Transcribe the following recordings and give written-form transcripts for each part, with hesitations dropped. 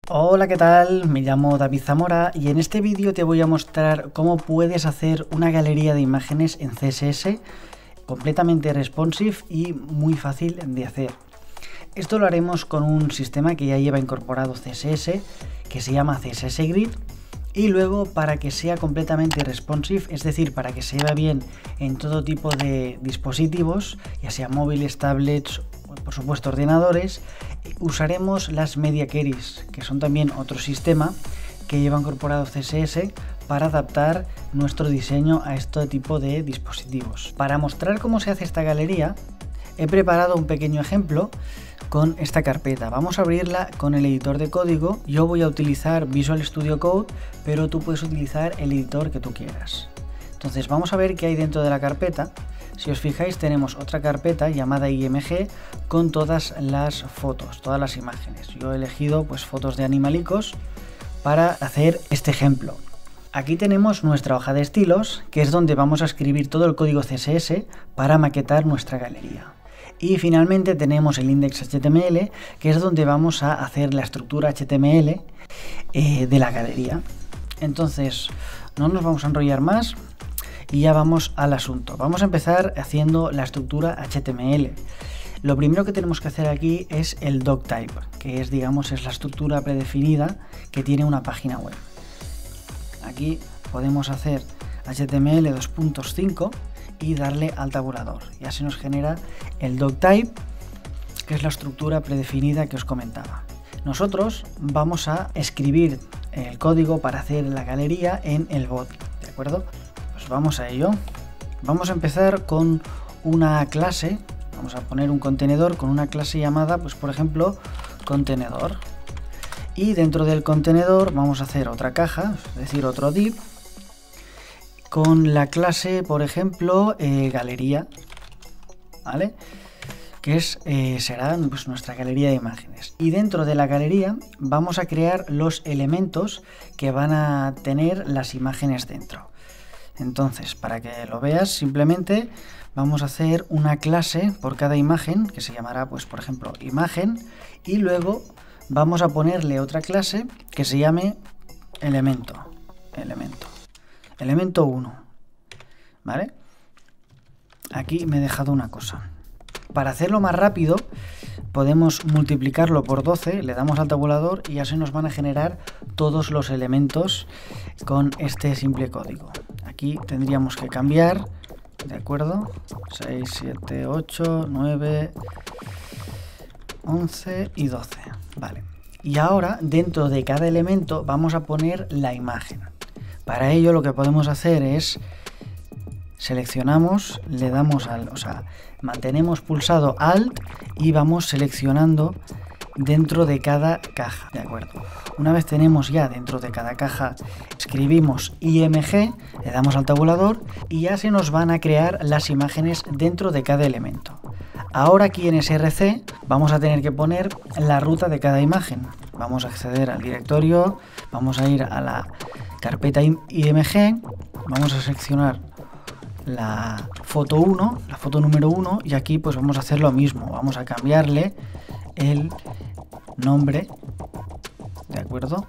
Hola, ¿qué tal? Me llamo David Zamora y en este vídeo te voy a mostrar cómo puedes hacer una galería de imágenes en CSS completamente responsive y muy fácil de hacer. Esto lo haremos con un sistema que ya lleva incorporado CSS que se llama CSS Grid, y luego para que sea completamente responsive, es decir, para que se vea bien en todo tipo de dispositivos, ya sea móviles, tablets, por supuesto ordenadores, usaremos las Media Queries, que son también otro sistema que lleva incorporado CSS para adaptar nuestro diseño a este tipo de dispositivos. Para mostrar cómo se hace esta galería, he preparado un pequeño ejemplo con esta carpeta. Vamos a abrirla con el editor de código. Yo voy a utilizar Visual Studio Code, pero tú puedes utilizar el editor que tú quieras. Entonces vamos a ver qué hay dentro de la carpeta. Si os fijáis, tenemos otra carpeta llamada IMG con todas las fotos, todas las imágenes. Yo he elegido pues fotos de animalicos para hacer este ejemplo. Aquí tenemos nuestra hoja de estilos, que es donde vamos a escribir todo el código CSS para maquetar nuestra galería. Y finalmente tenemos el index.html, que es donde vamos a hacer la estructura HTML de la galería. Entonces, no nos vamos a enrollar más y ya vamos al asunto. Vamos a empezar haciendo la estructura HTML. Lo primero que tenemos que hacer aquí es el doctype, que es, digamos, es la estructura predefinida que tiene una página web. Aquí podemos hacer HTML 2.5 y darle al tabulador. Ya se nos genera el doctype, que es la estructura predefinida que os comentaba. Nosotros vamos a escribir el código para hacer la galería en el body, ¿de acuerdo? Pues vamos a ello. Vamos a empezar con una clase. Vamos a poner un contenedor con una clase llamada, pues por ejemplo, contenedor. Y dentro del contenedor vamos a hacer otra caja, es decir, otro div, con la clase, por ejemplo, galería, ¿vale? Que será pues, nuestra galería de imágenes. Y dentro de la galería vamos a crear los elementos que van a tener las imágenes dentro. Entonces, para que lo veas, simplemente vamos a hacer una clase por cada imagen, que se llamará, pues, por ejemplo, imagen, y luego vamos a ponerle otra clase que se llame elemento 1, ¿vale? Aquí me he dejado una cosa. Para hacerlo más rápido, podemos multiplicarlo por 12, le damos al tabulador y ya se nos van a generar todos los elementos con este simple código. Aquí tendríamos que cambiar, ¿de acuerdo? 6, 7, 8, 9, 11 y 12, ¿vale? Y ahora, dentro de cada elemento, vamos a poner la imagen. Para ello lo que podemos hacer es seleccionamos, le damos mantenemos pulsado Alt y vamos seleccionando dentro de cada caja, ¿de acuerdo? Una vez tenemos ya dentro de cada caja, escribimos IMG, le damos al tabulador y ya se nos van a crear las imágenes dentro de cada elemento. Ahora aquí en SRC vamos a tener que poner la ruta de cada imagen. Vamos a acceder al directorio, vamos a ir a la carpeta IMG, vamos a seleccionar la foto 1, la foto número 1, y aquí pues vamos a hacer lo mismo, vamos a cambiarle el nombre, ¿de acuerdo?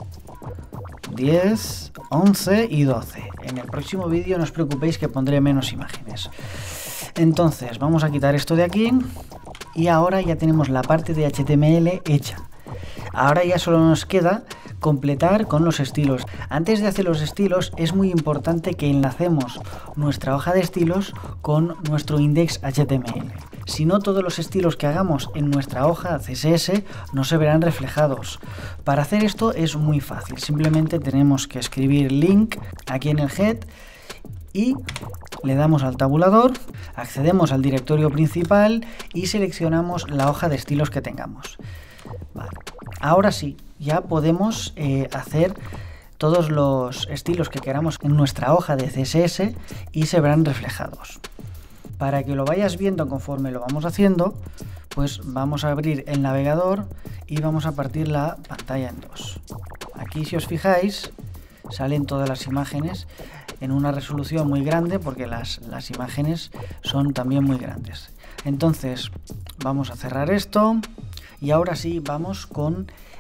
10, 11 y 12. En el próximo vídeo no os preocupéis que pondré menos imágenes. Entonces vamos a quitar esto de aquí y ahora ya tenemos la parte de HTML hecha. Ahora ya solo nos queda completar con los estilos. Antes de hacer los estilos es muy importante que enlacemos nuestra hoja de estilos con nuestro index.html. Si no, todos los estilos que hagamos en nuestra hoja CSS no se verán reflejados. Para hacer esto es muy fácil. Simplemente tenemos que escribir link aquí en el head y le damos al tabulador, accedemos al directorio principal y seleccionamos la hoja de estilos que tengamos. Vale. Ahora sí, ya podemos hacer todos los estilos que queramos en nuestra hoja de CSS y se verán reflejados. Para que lo vayas viendo conforme lo vamos haciendo, pues vamos a abrir el navegador y vamos a partir la pantalla en dos. Aquí, si os fijáis, salen todas las imágenes en una resolución muy grande porque las imágenes son también muy grandes. Entonces vamos a cerrar esto y ahora sí vamos con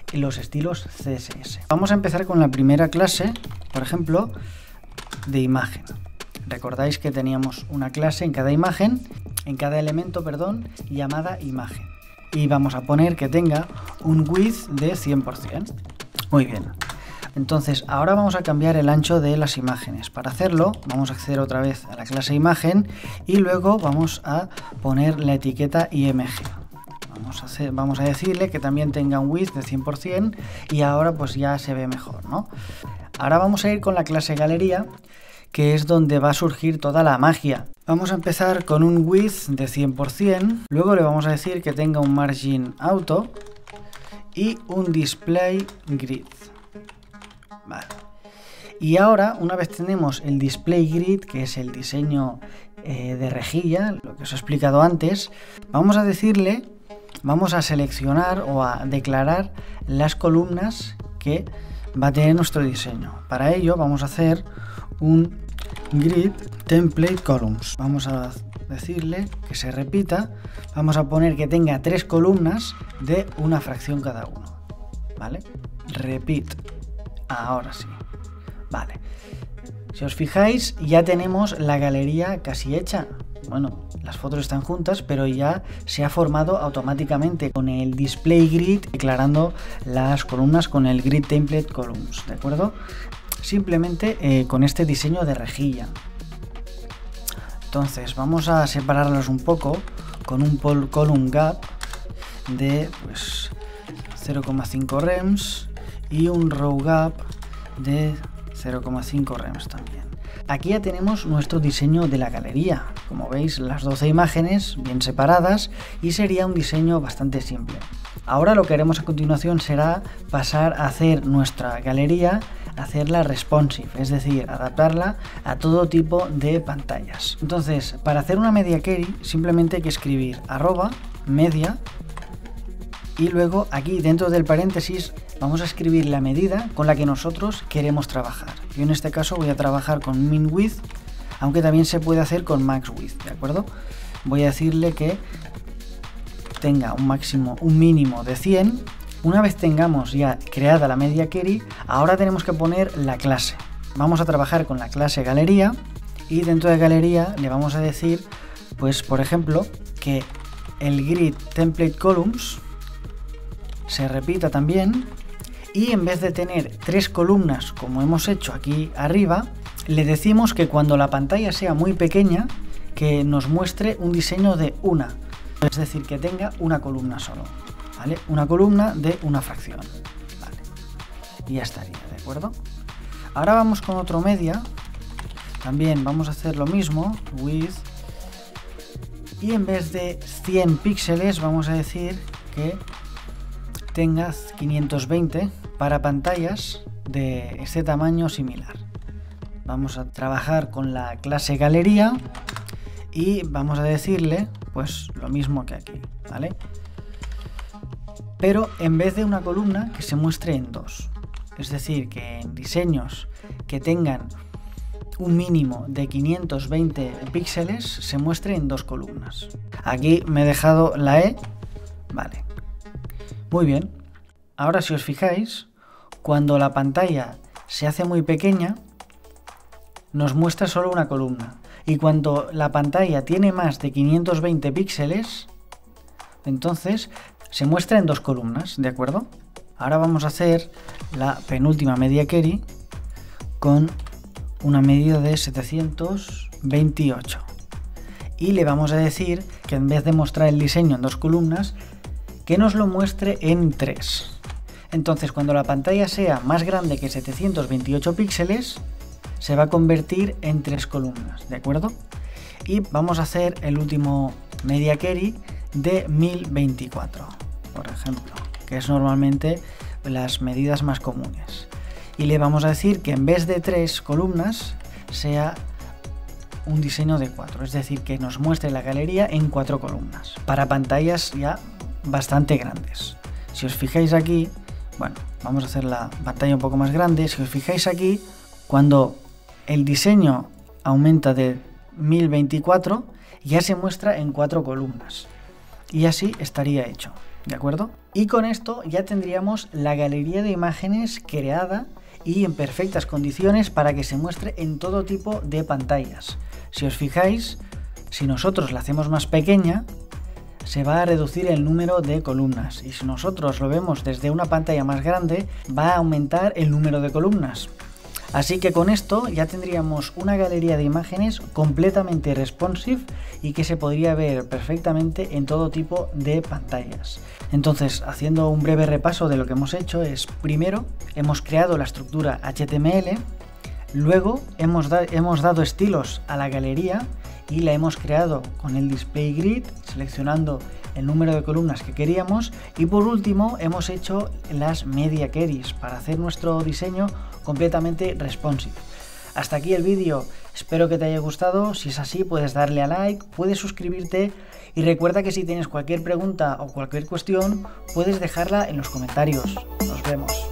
los estilos CSS. Vamos a empezar con la primera clase, por ejemplo, de imagen. Recordáis que teníamos una clase en cada imagen, en cada elemento, perdón, llamada imagen. Y vamos a poner que tenga un width de 100%. Muy bien. Entonces, ahora vamos a cambiar el ancho de las imágenes. Para hacerlo, vamos a acceder otra vez a la clase imagen y luego vamos a poner la etiqueta img. Vamos a decirle que también tenga un width de 100% y ahora pues ya se ve mejor, ¿no? Ahora vamos a ir con la clase galería, que es donde va a surgir toda la magia. Vamos a empezar con un width de 100%, luego le vamos a decir que tenga un margin auto y un display grid. Vale. Y ahora, una vez tenemos el display grid, que es el diseño de rejilla, lo que os he explicado antes, vamos a seleccionar o a declarar las columnas que va a tener nuestro diseño. Para ello vamos a hacer un grid template columns. Vamos a decirle que se repita. Vamos a poner que tenga 3 columnas de una fracción cada uno. ¿Vale? Repeat. Ahora sí. Vale. Si os fijáis, ya tenemos la galería casi hecha. Bueno, las fotos están juntas, pero ya se ha formado automáticamente con el display grid, declarando las columnas con el grid template columns, ¿de acuerdo? Simplemente con este diseño de rejilla. Entonces vamos a separarlos un poco con un column gap de pues 0,5 rems y un row gap de 0,5 rems también. Aquí ya tenemos nuestro diseño de la galería. Como veis, las 12 imágenes bien separadas y sería un diseño bastante simple. Ahora lo que haremos a continuación será pasar a hacer nuestra galería, hacerla responsive, es decir, adaptarla a todo tipo de pantallas. Entonces, para hacer una media query, simplemente hay que escribir @media y luego aquí dentro del paréntesis vamos a escribir la medida con la que nosotros queremos trabajar. Yo en este caso voy a trabajar con min width, aunque también se puede hacer con max width, ¿de acuerdo? Voy a decirle que tenga un mínimo de 100. Una vez tengamos ya creada la media query, ahora tenemos que poner la clase. Vamos a trabajar con la clase galería y dentro de galería le vamos a decir, pues por ejemplo, que el grid template columns se repita también y en vez de tener 3 columnas como hemos hecho aquí arriba, le decimos que cuando la pantalla sea muy pequeña, que nos muestre un diseño de una, es decir, que tenga una columna solo, ¿vale? Una columna de una fracción, ¿vale? Y ya estaría, ¿de acuerdo? Ahora vamos con otro media, también vamos a hacer lo mismo, width, y en vez de 100 píxeles vamos a decir que tenga 520 para pantallas de este tamaño similar. Vamos a trabajar con la clase galería y vamos a decirle pues lo mismo que aquí, ¿vale? Pero en vez de una columna que se muestre en 2. Es decir, que en diseños que tengan un mínimo de 520 píxeles se muestre en 2 columnas. Aquí me he dejado la E, vale. Muy bien. Ahora si os fijáis, cuando la pantalla se hace muy pequeña, nos muestra solo una columna. Y cuando la pantalla tiene más de 520 píxeles, entonces se muestra en 2 columnas, ¿de acuerdo? Ahora vamos a hacer la penúltima media query con una medida de 728. Y le vamos a decir que en vez de mostrar el diseño en 2 columnas, que nos lo muestre en 3. Entonces, cuando la pantalla sea más grande que 728 píxeles, se va a convertir en 3 columnas, ¿de acuerdo? Y vamos a hacer el último media query de 1024, por ejemplo, que es normalmente las medidas más comunes. Y le vamos a decir que en vez de 3 columnas, sea un diseño de 4, es decir, que nos muestre la galería en 4 columnas, para pantallas ya bastante grandes. Si os fijáis aquí, bueno, vamos a hacer la pantalla un poco más grande. Si os fijáis aquí, cuando el diseño aumenta de 1024, ya se muestra en 4 columnas. y así estaría hecho, ¿de acuerdo? Y con esto ya tendríamos la galería de imágenes creada y en perfectas condiciones para que se muestre en todo tipo de pantallas. Si os fijáis, si nosotros la hacemos más pequeña, se va a reducir el número de columnas, y si nosotros lo vemos desde una pantalla más grande, va a aumentar el número de columnas. Así que con esto ya tendríamos una galería de imágenes completamente responsive y que se podría ver perfectamente en todo tipo de pantallas. Entonces, haciendo un breve repaso de lo que hemos hecho es, primero, hemos creado la estructura HTML, luego hemos dado estilos a la galería y la hemos creado con el display grid, seleccionando el número de columnas que queríamos, y por último hemos hecho las media queries para hacer nuestro diseño completamente responsive. Hasta aquí el vídeo, espero que te haya gustado. Si es así, puedes darle a like, puedes suscribirte y recuerda que si tienes cualquier pregunta o cualquier cuestión puedes dejarla en los comentarios. Nos vemos.